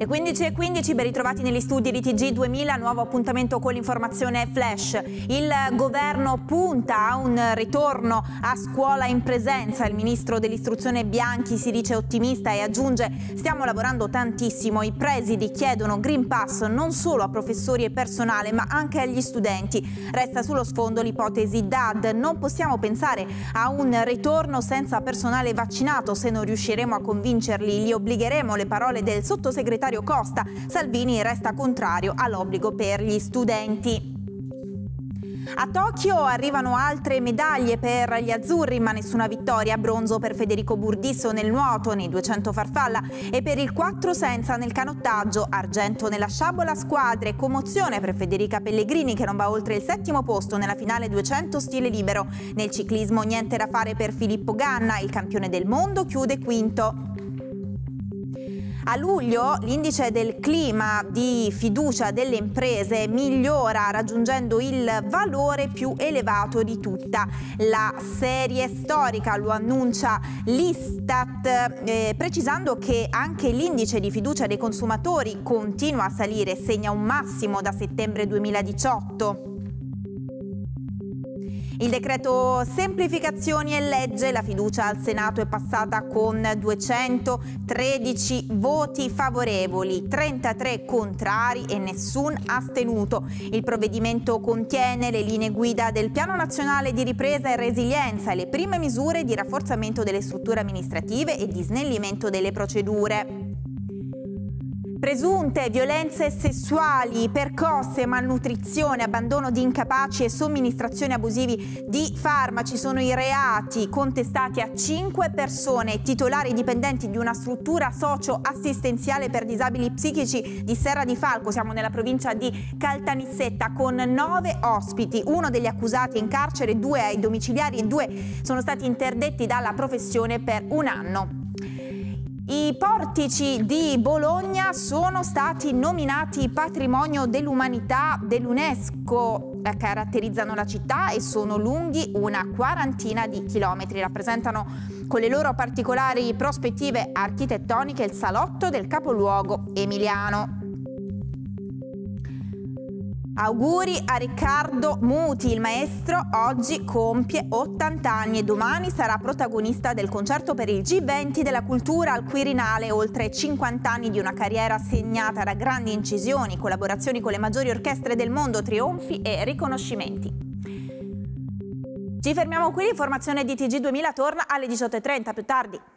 Le 15:15, ben ritrovati negli studi di TG2000, nuovo appuntamento con l'informazione flash. Il governo punta a un ritorno a scuola in presenza. Il ministro dell'istruzione Bianchi si dice ottimista e aggiunge: stiamo lavorando tantissimo, i presidi chiedono Green Pass non solo a professori e personale ma anche agli studenti. Resta sullo sfondo l'ipotesi DAD, non possiamo pensare a un ritorno senza personale vaccinato, se non riusciremo a convincerli li obbligheremo, le parole del sottosegretario Costa. Salvini resta contrario all'obbligo per gli studenti. A Tokyo arrivano altre medaglie per gli azzurri, ma nessuna vittoria. Bronzo per Federico Burdisso nel nuoto, nei 200 farfalla e per il 4 senza nel canottaggio. Argento nella sciabola squadre, commozione per Federica Pellegrini che non va oltre il 7° posto nella finale 200 stile libero. Nel ciclismo niente da fare per Filippo Ganna, il campione del mondo chiude quinto. A luglio l'indice del clima di fiducia delle imprese migliora raggiungendo il valore più elevato di tutta la serie storica, lo annuncia l'Istat, precisando che anche l'indice di fiducia dei consumatori continua a salire, segna un massimo da settembre 2018. Il decreto semplificazioni e legge, la fiducia al Senato è passata con 213 voti favorevoli, 33 contrari e nessun astenuto. Il provvedimento contiene le linee guida del Piano Nazionale di Ripresa e Resilienza e le prime misure di rafforzamento delle strutture amministrative e di snellimento delle procedure. Presunte violenze sessuali, percosse, malnutrizione, abbandono di incapaci e somministrazioni abusivi di farmaci sono i reati contestati a 5 persone, titolari dipendenti di una struttura socio-assistenziale per disabili psichici di Serra di Falco, siamo nella provincia di Caltanissetta, con 9 ospiti, uno degli accusati è in carcere, 2 ai domiciliari e 2 sono stati interdetti dalla professione per 1 anno. I portici di Bologna sono stati nominati Patrimonio dell'Umanità dell'UNESCO, caratterizzano la città e sono lunghi una quarantina di chilometri, rappresentano con le loro particolari prospettive architettoniche il salotto del capoluogo emiliano. Auguri a Riccardo Muti, il maestro oggi compie 80 anni e domani sarà protagonista del concerto per il G20 della cultura al Quirinale, oltre 50 anni di una carriera segnata da grandi incisioni, collaborazioni con le maggiori orchestre del mondo, trionfi e riconoscimenti. Ci fermiamo qui, l'informazione di TG2000 torna alle 18:30, più tardi.